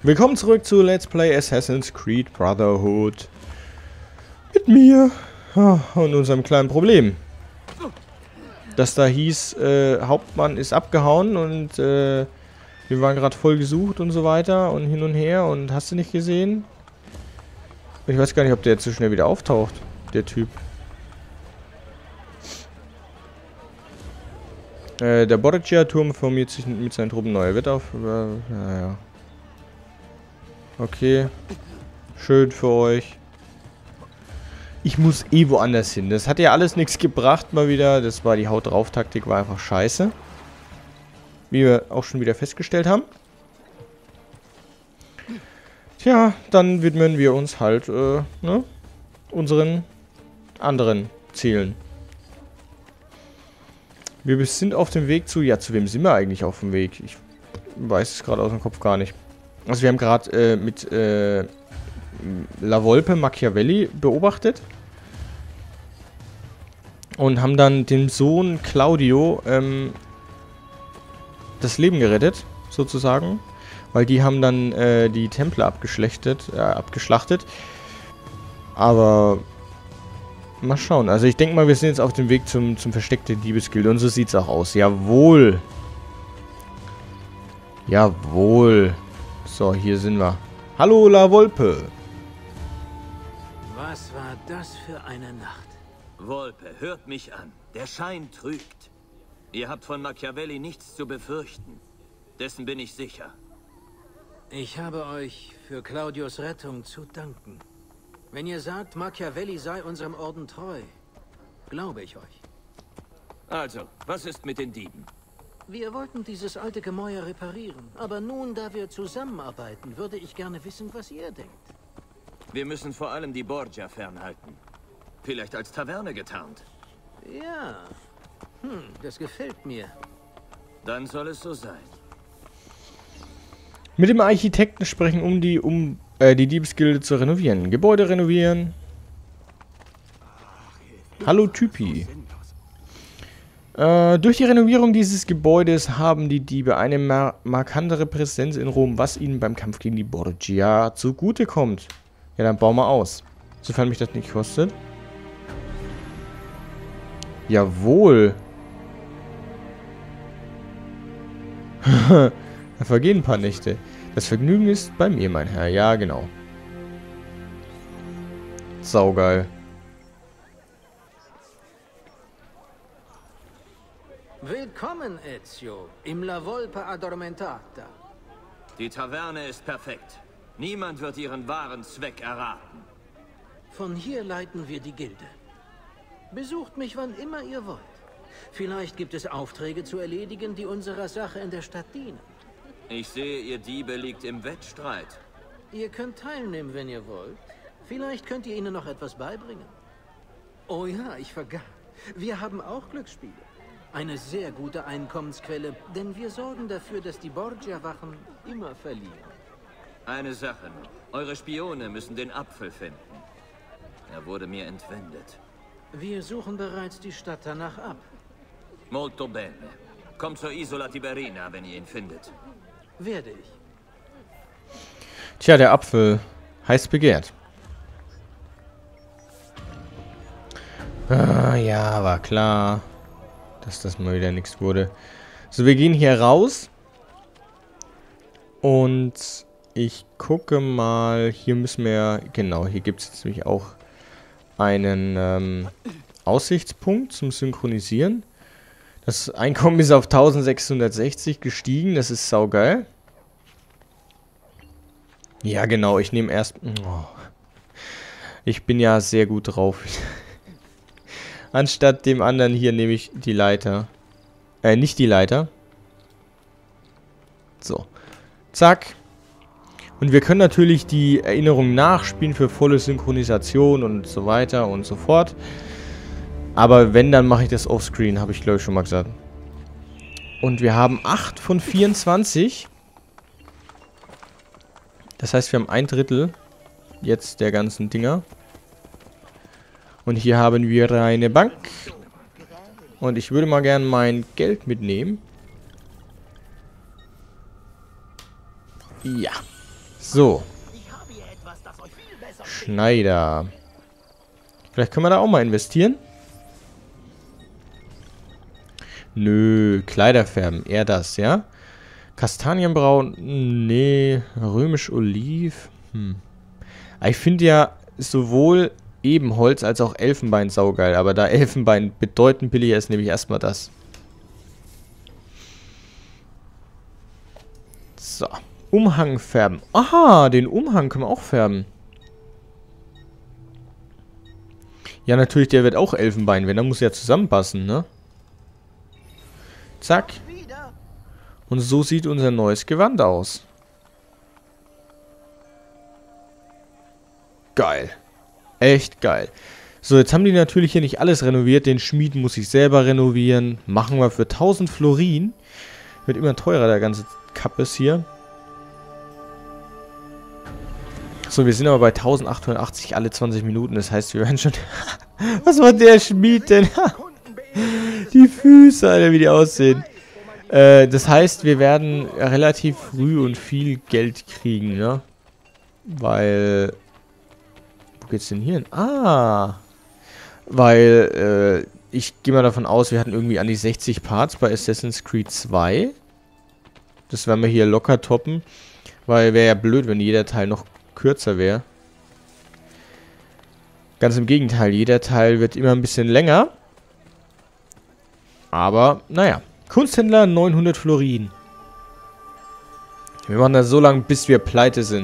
Willkommen zurück zu Let's Play Assassin's Creed Brotherhood. Mit mir und unserem kleinen Problem. Das da hieß, Hauptmann ist abgehauen und wir waren gerade voll gesucht und so weiter und hin und her und hast du nicht gesehen? Ich weiß gar nicht, ob der jetzt so schnell wieder auftaucht, der Typ. Der Borgia-Turm formiert sich mit seinen Truppen neu. Wird auf... naja. Okay. Schön für euch. Ich muss eh woanders hin. Das hat ja alles nichts gebracht mal wieder. Das war die Haut drauf Taktik, war einfach scheiße. Wie wir auch schon wieder festgestellt haben. Tja, dann widmen wir uns halt, ne? Unseren anderen Zielen. Wir sind auf dem Weg zu... Ja, zu wem sind wir eigentlich auf dem Weg? Ich weiß es gerade aus dem Kopf gar nicht. Also wir haben gerade mit La Volpe Machiavelli beobachtet. Und haben dann dem Sohn Claudio das Leben gerettet, sozusagen. Weil die haben dann die Templer abgeschlachtet. Aber mal schauen. Also ich denke mal, wir sind jetzt auf dem Weg zum Versteck der Diebesgilde. Und so sieht es auch aus. Jawohl. Jawohl. So, hier sind wir. Hallo, La Volpe. Was war das für eine Nacht? Volpe, hört mich an. Der Schein trügt. Ihr habt von Machiavelli nichts zu befürchten. Dessen bin ich sicher. Ich habe euch für Claudius Rettung zu danken. Wenn ihr sagt, Machiavelli sei unserem Orden treu, glaube ich euch. Also, was ist mit den Dieben? Wir wollten dieses alte Gemäuer reparieren, aber nun, da wir zusammenarbeiten, würde ich gerne wissen, was ihr denkt. Wir müssen vor allem die Borgia fernhalten. Vielleicht als Taverne getarnt. Ja. Das gefällt mir. Dann soll es so sein. Mit dem Architekten sprechen, um die Diebesgilde zu renovieren. Gebäude renovieren. Hallo Typi. Durch die Renovierung dieses Gebäudes haben die Diebe eine markantere Präsenz in Rom, was ihnen beim Kampf gegen die Borgia zugutekommt. Ja, dann bauen wir aus. Sofern mich das nicht kostet. Jawohl. Da vergehen ein paar Nächte. Das Vergnügen ist bei mir, mein Herr. Ja, genau. Saugeil. Willkommen, Ezio, im La Volpe Addormentata. Die Taverne ist perfekt. Niemand wird ihren wahren Zweck erraten. Von hier leiten wir die Gilde. Besucht mich, wann immer ihr wollt. Vielleicht gibt es Aufträge zu erledigen, die unserer Sache in der Stadt dienen. Ich sehe, ihr Diebe liegt im Wettstreit. Ihr könnt teilnehmen, wenn ihr wollt. Vielleicht könnt ihr ihnen noch etwas beibringen. Oh ja, ich vergaß. Wir haben auch Glücksspiele. Eine sehr gute Einkommensquelle, denn wir sorgen dafür, dass die Borgia-Wachen immer verlieren. Eine Sache noch. Eure Spione müssen den Apfel finden. Er wurde mir entwendet. Wir suchen bereits die Stadt danach ab. Molto bene. Kommt zur Isola Tiberina, wenn ihr ihn findet. Werde ich. Tja, der Apfel. Heiß begehrt. Ah, ja, war klar, dass das mal wieder nichts wurde. So, wir gehen hier raus. Und ich gucke mal. Hier müssen wir... Genau, hier gibt es jetzt nämlich auch einen Aussichtspunkt zum Synchronisieren. Das Einkommen ist auf 1660 gestiegen. Das ist saugeil. Ja, genau. Ich nehme erst... Oh. Ich bin ja sehr gut drauf. Anstatt dem anderen hier nehme ich die Leiter. Nicht die Leiter. So. Zack. Und wir können natürlich die Erinnerung nachspielen für volle Synchronisation und so weiter und so fort. Aber wenn, dann mache ich das offscreen, habe ich glaube ich schon mal gesagt. Und wir haben 8 von 24. Das heißt, wir haben 1/3 jetzt der ganzen Dinger. Und hier haben wir eine Bank. Und ich würde mal gerne mein Geld mitnehmen. Ja. So. Schneider. Vielleicht können wir da auch mal investieren. Nö, Kleider färben. Eher das, ja? Kastanienbraun. Nee. Römisch-Oliv. Ich finde ja sowohl Ebenholz als auch Elfenbein saugeil. Aber da Elfenbein bedeutend billiger ist, nehme ich erstmal das. So. Umhang färben. Aha, den Umhang können wir auch färben. Ja, natürlich, der wird auch Elfenbein, wenn, dann muss ja zusammenpassen, ne? Zack. Und so sieht unser neues Gewand aus. Geil. Echt geil. So, jetzt haben die natürlich hier nicht alles renoviert. Den Schmied muss ich selber renovieren. Machen wir für 1000 Florin. Wird immer teurer, der ganze Kappes hier. So, wir sind aber bei 1880 alle 20 Minuten. Das heißt, wir werden schon... Was war der Schmied denn? Die Füße, Alter, wie die aussehen. Das heißt, wir werden relativ früh und viel Geld kriegen, ne? Weil... Wo geht's denn hier hin? Ah! Weil, ich gehe mal davon aus, wir hatten irgendwie an die 60 Parts bei Assassin's Creed 2. Das werden wir hier locker toppen. Weil wäre ja blöd, wenn jeder Teil noch kürzer wäre. Ganz im Gegenteil, jeder Teil wird immer ein bisschen länger. Aber, naja. Kunsthändler 900 Florin. Wir machen das so lange, bis wir pleite sind.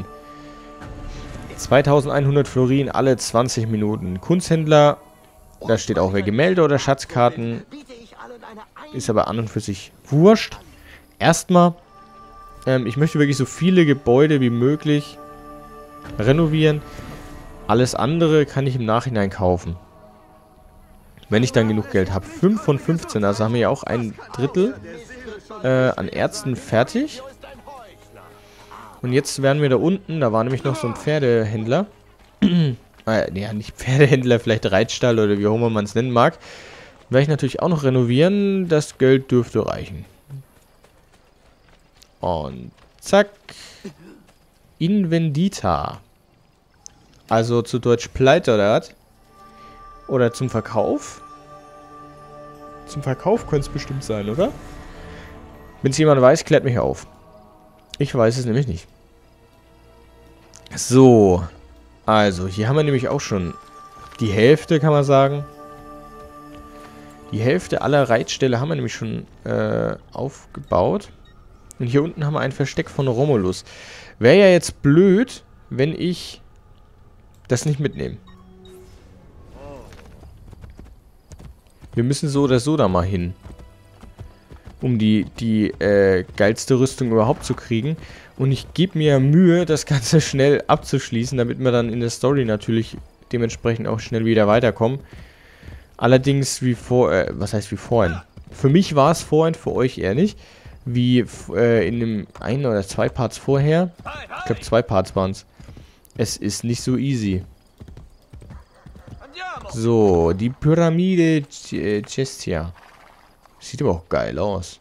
2100 Florin alle 20 Minuten. Kunsthändler, da steht auch wer Gemälde oder Schatzkarten. Ist aber an und für sich wurscht. Erstmal, ich möchte wirklich so viele Gebäude wie möglich renovieren. Alles andere kann ich im Nachhinein kaufen. Wenn ich dann genug Geld habe. 5 von 15, also haben wir ja auch ein Drittel an Ärzten fertig. Und jetzt werden wir da unten, da war nämlich noch so ein Pferdehändler. Ja, nicht Pferdehändler, vielleicht Reitstall oder wie auch immer man es nennen mag. Werde ich natürlich auch noch renovieren. Das Geld dürfte reichen. Und zack. Invendita. Also zu Deutsch Pleite oder was? Oder zum Verkauf? Zum Verkauf könnte es bestimmt sein, oder? Wenn es jemand weiß, klärt mich auf. Ich weiß es nämlich nicht. So. Also, hier haben wir nämlich auch schon die Hälfte, kann man sagen. Die Hälfte aller Reitställe haben wir nämlich schon aufgebaut. Und hier unten haben wir ein Versteck von Romulus. Wäre ja jetzt blöd, wenn ich das nicht mitnehme. Wir müssen so oder so da mal hin. Um die geilste Rüstung überhaupt zu kriegen. Und ich gebe mir Mühe, das Ganze schnell abzuschließen, damit wir dann in der Story natürlich dementsprechend auch schnell wieder weiterkommen. Allerdings wie was heißt wie vorhin? Für mich war es vorhin, für euch eher nicht. Wie in dem 1 oder 2 Parts vorher. Ich glaube 2 Parts waren es. Es ist nicht so easy. So, die Pyramide Cestia. Sieht aber auch geil aus.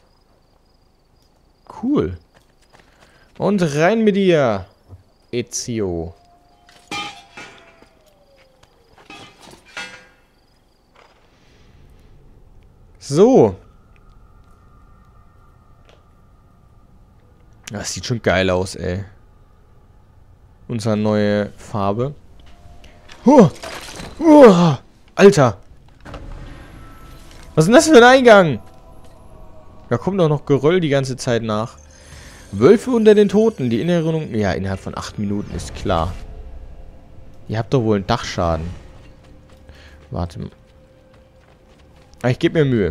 Cool. Und rein mit dir, Ezio. So. Das sieht schon geil aus, ey. Unsere neue Farbe. Alter. Was ist denn das für ein Eingang? Da kommt doch noch Geröll die ganze Zeit nach. Wölfe unter den Toten. Die Erinnerung... Ja, innerhalb von 8 Minuten ist klar. Ihr habt doch wohl einen Dachschaden. Warte mal. Ah, ich gebe mir Mühe.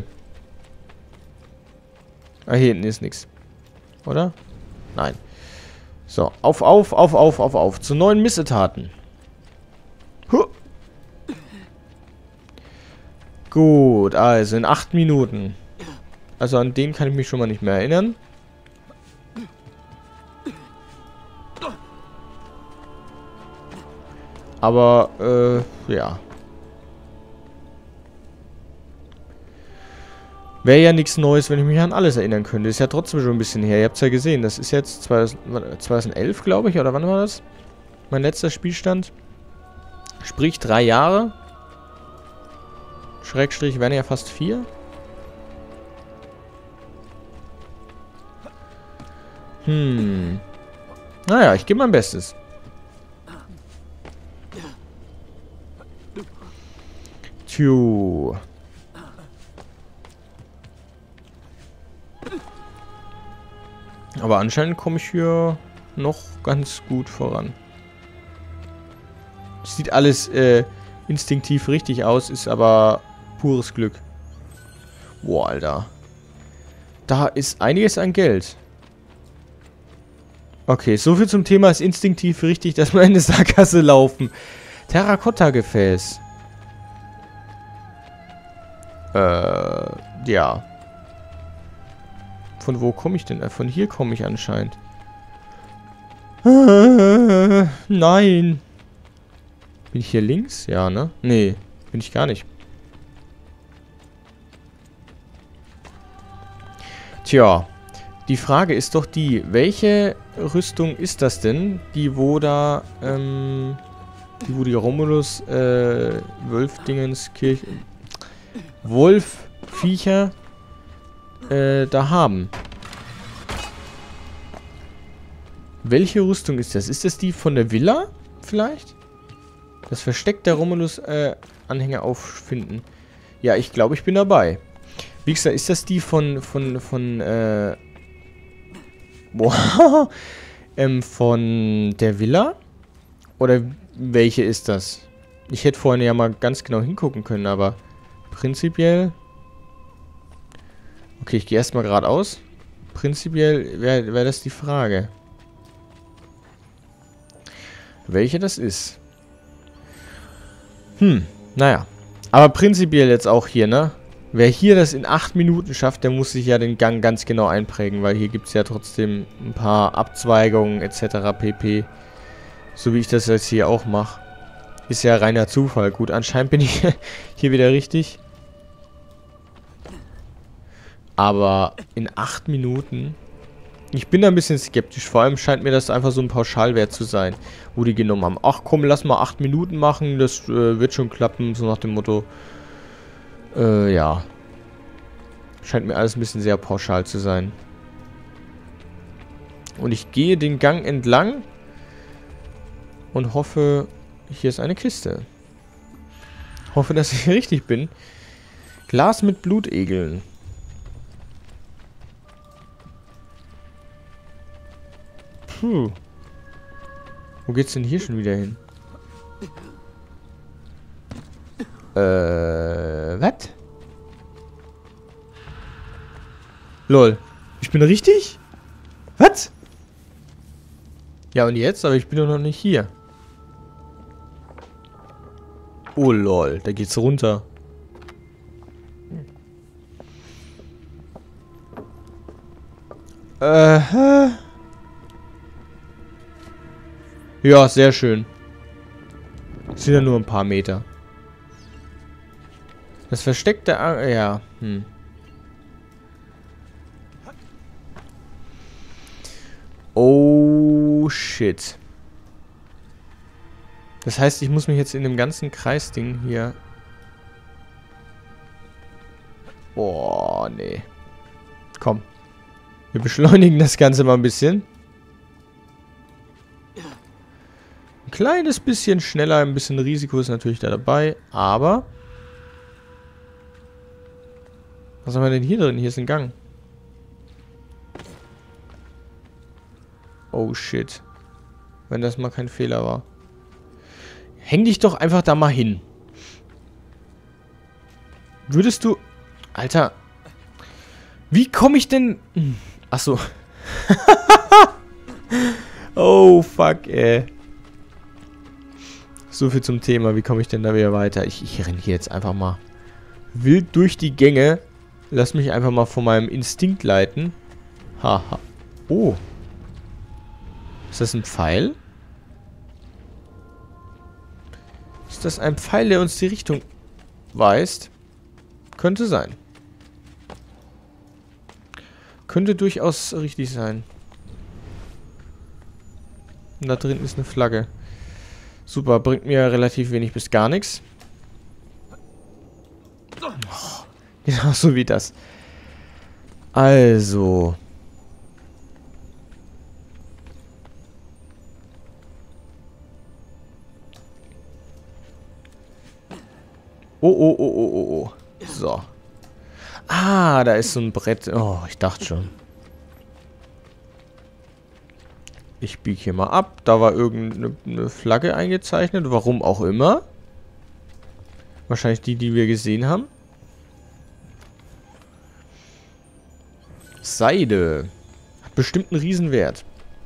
Ah, hier hinten ist nichts. Oder? Nein. So, auf. Zu neuen Missetaten. Huh. Gut, also in 8 Minuten. Also an den kann ich mich schon mal nicht mehr erinnern. Aber, ja. Wäre ja nichts Neues, wenn ich mich an alles erinnern könnte. Ist ja trotzdem schon ein bisschen her. Ihr habt es ja gesehen. Das ist jetzt 2011, glaube ich. Oder wann war das? Mein letzter Spielstand. Sprich 3 Jahre. Schrägstrich wären ja fast 4. Naja, ich gebe mein Bestes. Tju. Aber anscheinend komme ich hier noch ganz gut voran. Sieht alles instinktiv richtig aus, ist aber pures Glück. Boah, Alter. Da ist einiges an Geld. Okay, soviel zum Thema ist instinktiv richtig, dass wir in eine Sackgasse laufen. Terrakotta-Gefäß. Ja. Von wo komme ich denn? Von hier komme ich anscheinend. Nein. Bin ich hier links? Ja, ne? Nee, bin ich gar nicht. Tja. Die Frage ist doch die, welche Rüstung ist das denn, die wo da, wo die Romulus, Wolfviecher, da haben? Welche Rüstung ist das? Ist das die von der Villa, vielleicht? Das Versteck der Romulus, Anhänger auffinden. Ja, ich glaube, ich bin dabei. Wie gesagt, ist das die von der Villa? Oder welche ist das? Ich hätte vorhin ja mal ganz genau hingucken können, aber prinzipiell... Okay, ich gehe erstmal geradeaus. Prinzipiell wäre das die Frage. Welche das ist? Naja. Aber prinzipiell jetzt auch hier, ne? Wer hier das in 8 Minuten schafft, der muss sich ja den Gang ganz genau einprägen, weil hier gibt es ja trotzdem ein paar Abzweigungen etc. pp. So wie ich das jetzt hier auch mache. Ist ja reiner Zufall. Gut, anscheinend bin ich hier wieder richtig. Aber in 8 Minuten... Ich bin da ein bisschen skeptisch. Vor allem scheint mir das einfach so ein Pauschalwert zu sein, wo die genommen haben. Ach komm, lass mal 8 Minuten machen, das wird schon klappen, so nach dem Motto... ja. Scheint mir alles ein bisschen sehr pauschal zu sein. Und ich gehe den Gang entlang und hoffe, hier ist eine Kiste. Hoffe, dass ich richtig bin. Glas mit Blutegeln. Puh. Wo geht's denn hier schon wieder hin? Was? Lol. Ich bin richtig? Was? Ja, und jetzt? Aber ich bin doch noch nicht hier. Oh, lol. Da geht's runter. Ja, sehr schön. Das sind ja nur ein paar Meter. Das versteckte... Ja, Oh, shit. Das heißt, ich muss mich jetzt in dem ganzen Kreisding hier... Boah, nee. Komm. Wir beschleunigen das Ganze mal ein bisschen. Ein kleines bisschen schneller, ein bisschen Risiko ist natürlich da dabei, aber... Was haben wir denn hier drin? Hier ist ein Gang. Oh shit. Wenn das mal kein Fehler war. Häng dich doch einfach da mal hin. Würdest du... Alter. Wie komme ich denn... Achso. Oh fuck, ey. So viel zum Thema. Wie komme ich denn da wieder weiter? Ich renne hier jetzt einfach mal wild durch die Gänge. Lass mich einfach mal von meinem Instinkt leiten. Haha. Oh. Ist das ein Pfeil? Ist das ein Pfeil, der uns die Richtung weist? Könnte sein. könnte durchaus richtig sein. Und da drin ist eine Flagge. Super, bringt mir relativ wenig bis gar nichts. Oh, genau so wie das. Also. Oh. So. Ah, da ist so ein Brett. Oh, ich dachte schon. Ich biege hier mal ab. Da war irgendeine Flagge eingezeichnet. Warum auch immer. Wahrscheinlich die, die wir gesehen haben. Seide. Hat bestimmt einen Riesenwert.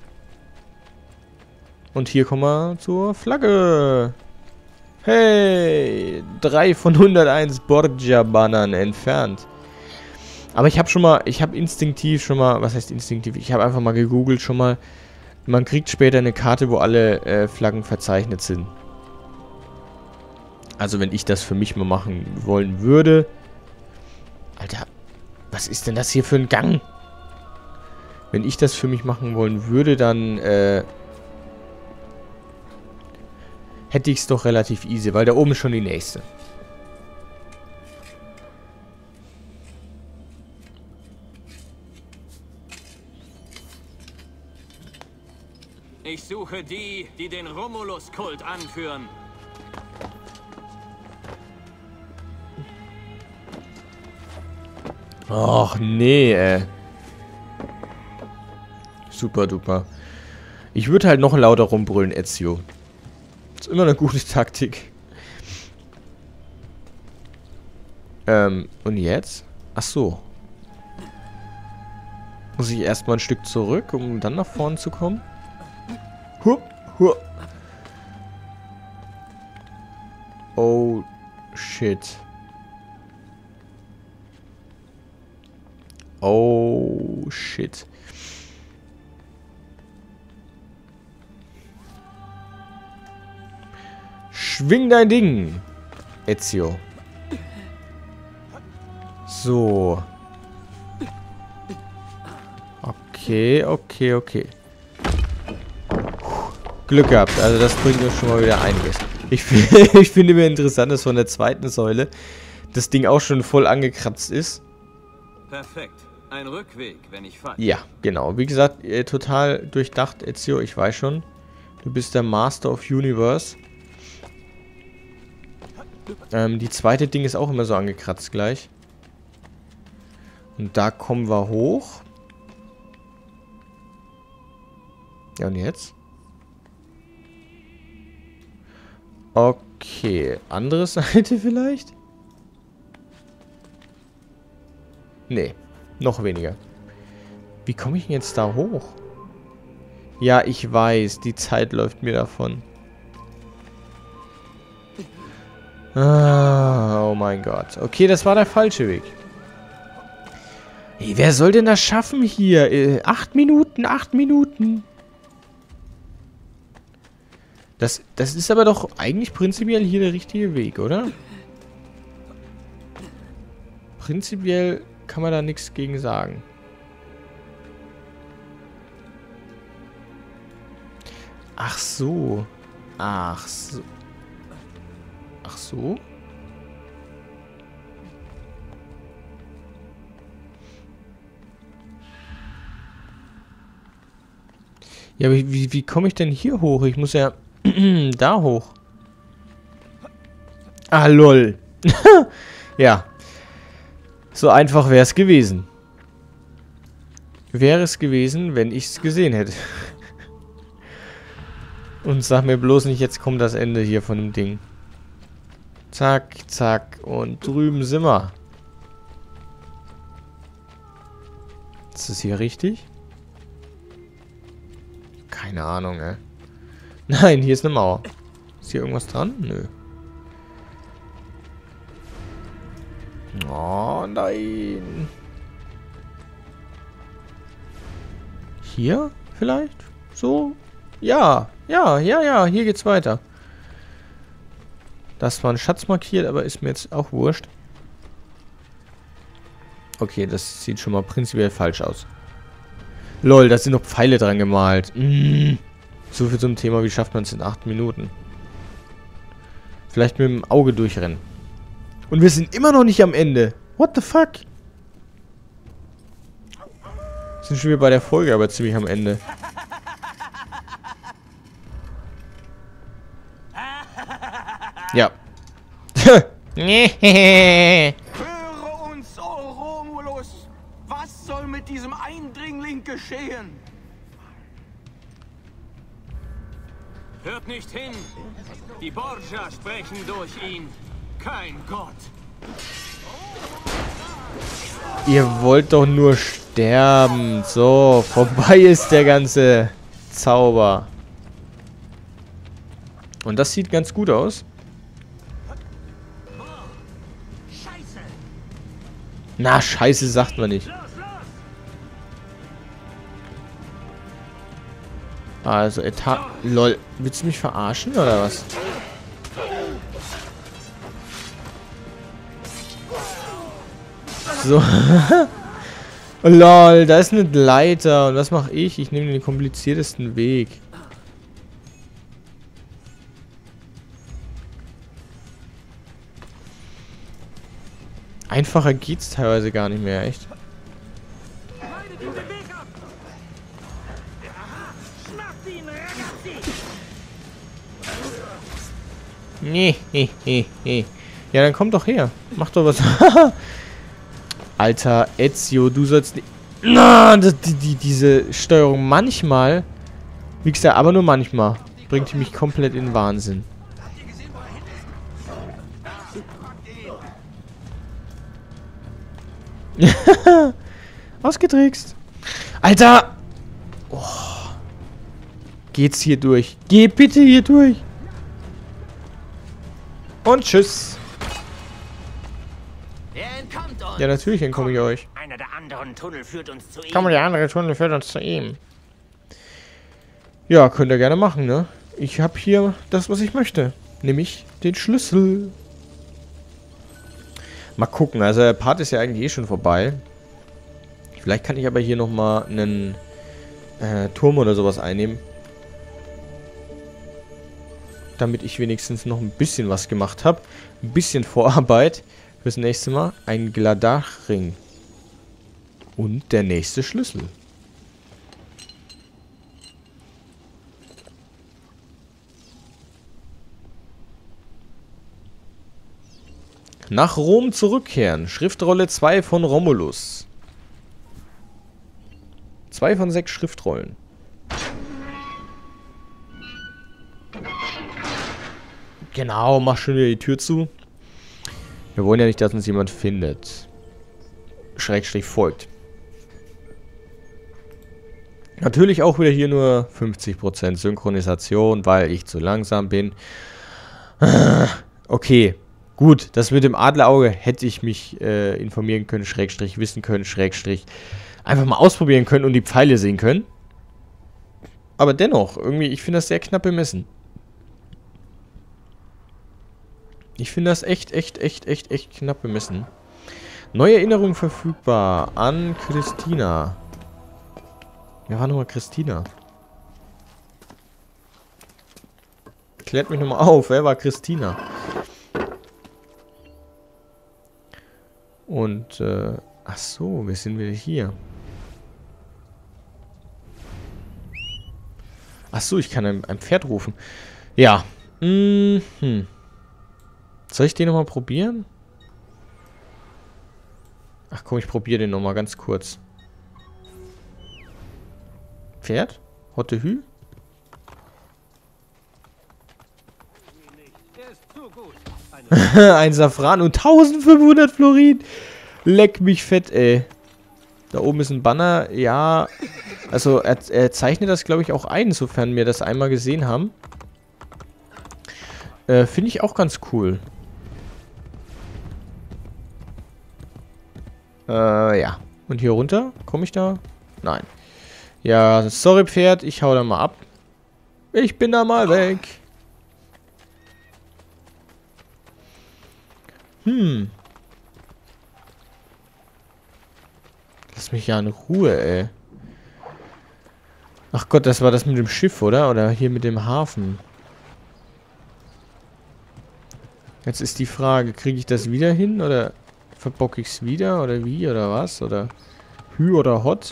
Und hier kommen wir zur Flagge. Hey, 3 von 101 Borgia-Bannern entfernt. Aber ich habe instinktiv schon mal, was heißt instinktiv? Ich habe einfach mal gegoogelt schon mal. Man kriegt später eine Karte, wo alle Flaggen verzeichnet sind. Also wenn ich das für mich mal machen wollen würde. Alter, was ist denn das hier für ein Gang? Wenn ich das für mich machen wollen würde, dann hätte ich es doch relativ easy, weil da oben ist schon die nächste. Ich suche die, die den Romulus-Kult anführen. Och, nee, ey. Super duper. Ich würde halt noch lauter rumbrüllen, Ezio. Ist immer eine gute Taktik. Und jetzt? Ach so. Muss ich erstmal ein Stück zurück, um dann nach vorne zu kommen? Hup, hup. Oh, shit. Oh, shit. Schwing dein Ding, Ezio. So. Okay. Glück gehabt. Also das bringt uns schon mal wieder einiges. Ich finde mir interessant, dass von der zweiten Säule das Ding auch schon voll angekratzt ist. Perfekt. Ein Rückweg, wenn ich falle. Ja, genau. Wie gesagt, total durchdacht, Ezio. Ich weiß schon. Du bist der Master of Universe. Die zweite Ding ist auch immer so angekratzt gleich. Und da kommen wir hoch. Ja, und jetzt? Okay. Andere Seite vielleicht? Nee. Noch weniger. Wie komme ich denn jetzt da hoch? Ja, ich weiß. Die Zeit läuft mir davon. Ah, oh mein Gott. Okay, das war der falsche Weg. Hey, wer soll denn das schaffen hier? 8 Minuten, 8 Minuten. Das ist aber doch eigentlich prinzipiell hier der richtige Weg, oder? Prinzipiell kann man da nichts gegen sagen. Ach so. Ach so. Ach so? Ja, aber wie komme ich denn hier hoch? Ich muss ja da hoch. Ah, lol. Ja. So einfach wäre es gewesen. Wäre es gewesen, wenn ich es gesehen hätte. Und sag mir bloß nicht, jetzt kommt das Ende hier von dem Ding. Zack, zack. Und drüben sind wir. Ist das hier richtig? Keine Ahnung, ey. Nein, hier ist eine Mauer. Ist hier irgendwas dran? Nö. Oh, nein. Hier? Vielleicht? So? Ja. Ja. Hier geht's weiter. Das war ein Schatz markiert, aber ist mir jetzt auch wurscht. Okay, das sieht schon mal prinzipiell falsch aus. Lol, da sind noch Pfeile dran gemalt. So viel zum Thema, wie schafft man es in 8 Minuten? Vielleicht mit dem Auge durchrennen. Und wir sind immer noch nicht am Ende. What the fuck? Sind schon wieder bei der Folge, aber ziemlich am Ende. Ja. Höre uns, oh Romulus! Was soll mit diesem Eindringling geschehen? Hört nicht hin! Die Borgia sprechen durch ihn. Kein Gott. Ihr wollt doch nur sterben. So, vorbei ist der ganze Zauber. Und das sieht ganz gut aus. Na, Scheiße sagt man nicht. Also, Lol. Willst du mich verarschen, oder was? So. Lol, da ist eine Leiter. Und was mache ich? Ich nehme den kompliziertesten Weg. Einfacher geht's teilweise gar nicht mehr, echt. Nee, ja, dann komm doch her. Mach doch was. Alter, Ezio, du sollst nicht... Na, diese Steuerung manchmal, wie gesagt, aber nur manchmal, bringt die mich komplett in den Wahnsinn. Ausgetrickst. Alter! Oh. Geht's hier durch? Geh bitte hier durch. Und tschüss. Ja, natürlich entkomme ich euch. Einer der anderen Tunnel führt uns zu ihm. Komm, der andere Tunnel führt uns zu ihm. Ja, könnt ihr gerne machen, ne? Ich habe hier das, was ich möchte. Nämlich den Schlüssel. Mal gucken. Also der Part ist ja eigentlich eh schon vorbei. Vielleicht kann ich aber hier nochmal einen Turm oder sowas einnehmen. Damit ich wenigstens noch ein bisschen was gemacht habe. Ein bisschen Vorarbeit. Fürs nächste Mal ein Gladachring. Und der nächste Schlüssel. Nach Rom zurückkehren. Schriftrolle 2 von Romulus. 2 von 6 Schriftrollen. Genau, mach schon wieder die Tür zu. Wir wollen ja nicht, dass uns jemand findet. Schrägstrich folgt. Natürlich auch wieder hier nur 50% Synchronisation, weil ich zu langsam bin. Okay, gut. Das mit dem Adlerauge hätte ich mich informieren können, Schrägstrich wissen können, Schrägstrich einfach mal ausprobieren können und die Pfeile sehen können. Aber dennoch, irgendwie, ich finde das sehr knapp bemessen. Ich finde das echt knapp bemessen. Neue Erinnerung verfügbar an Christina. Wer war nochmal Christina? Klärt mich nochmal auf, wer war Christina? Und, ach so, wir sind wieder hier. Ach so, ich kann ein Pferd rufen. Ja. Soll ich den nochmal probieren? Ach komm, ich probiere den nochmal ganz kurz. Pferd? Hotte Hü? Ein Safran und 1500 Florin. Leck mich fett, ey. Da oben ist ein Banner. Ja, also er zeichnet das, glaube ich, auch ein, sofern wir das einmal gesehen haben. Finde ich auch ganz cool. Ja. Und hier runter? Komme ich da? Nein. Ja, sorry Pferd, ich hau da mal ab. Ich bin da mal weg. Lass mich ja in Ruhe, ey. Ach Gott, das war das mit dem Schiff, oder? Oder hier mit dem Hafen. Jetzt ist die Frage, kriege ich das wieder hin? Oder verbocke ich es wieder? Oder wie? Oder was? Oder Hü oder Hot?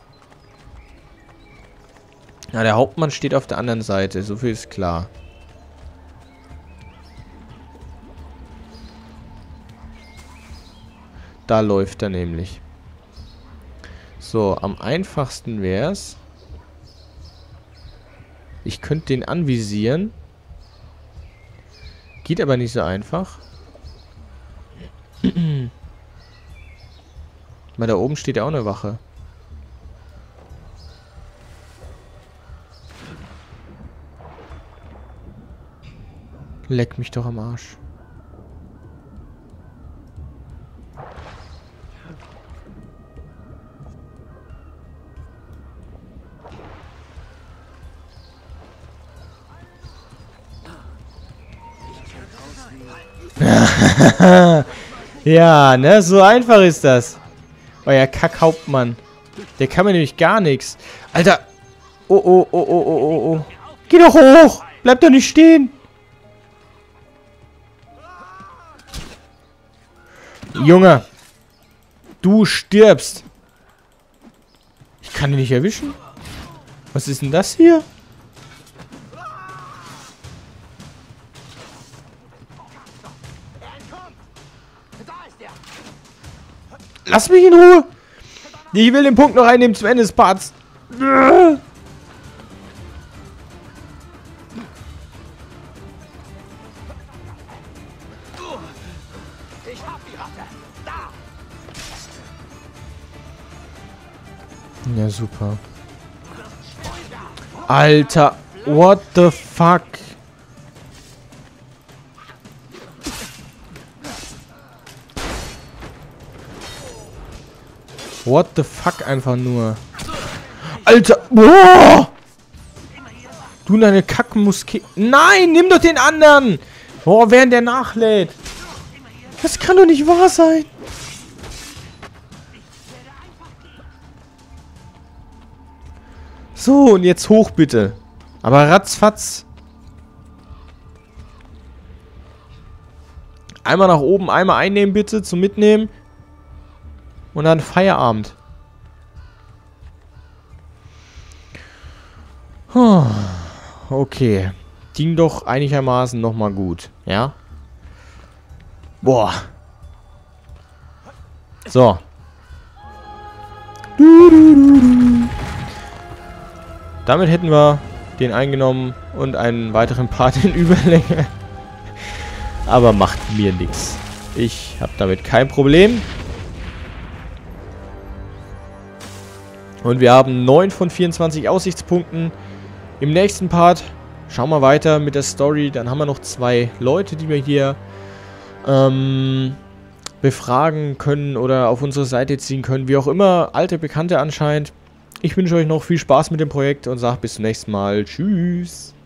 Na, der Hauptmann steht auf der anderen Seite. So viel ist klar. Da läuft er nämlich. So, am einfachsten wäre es. Ich könnte den anvisieren. Geht aber nicht so einfach. Weil da oben steht ja auch eine Wache. Leck mich doch am Arsch. Ja, ne? So einfach ist das. Euer Kackhauptmann. Der kann mir nämlich gar nichts. Alter. Oh, oh, oh, oh, oh, oh, oh. Geh doch hoch. Bleib doch nicht stehen. Junge. Du stirbst. Ich kann ihn nicht erwischen. Was ist denn das hier? Lass mich in Ruhe! Ich will den Punkt noch einnehmen zum Ende des Parts. Ich hab die Ratte. Da! Ja, super. Alter, what the fuck? What the fuck einfach nur. Alter, boah! Du und deine Kackmuskete. Nein, nimm doch den anderen! Boah, während der nachlädt. Das kann doch nicht wahr sein. So, und jetzt hoch bitte. Aber ratzfatz. Einmal nach oben, einmal einnehmen bitte, zum Mitnehmen. Und dann Feierabend. Okay. Ging doch einigermaßen nochmal gut. Ja? Boah. So. Damit hätten wir den eingenommen und einen weiteren Part in Überlänge. Aber macht mir nichts. Ich habe damit kein Problem. Und wir haben 9 von 24 Aussichtspunkten. Im nächsten Part schauen wir weiter mit der Story. Dann haben wir noch 2 Leute, die wir hier befragen können oder auf unsere Seite ziehen können. Wie auch immer, alte Bekannte anscheinend. Ich wünsche euch noch viel Spaß mit dem Projekt und sage bis zum nächsten Mal. Tschüss.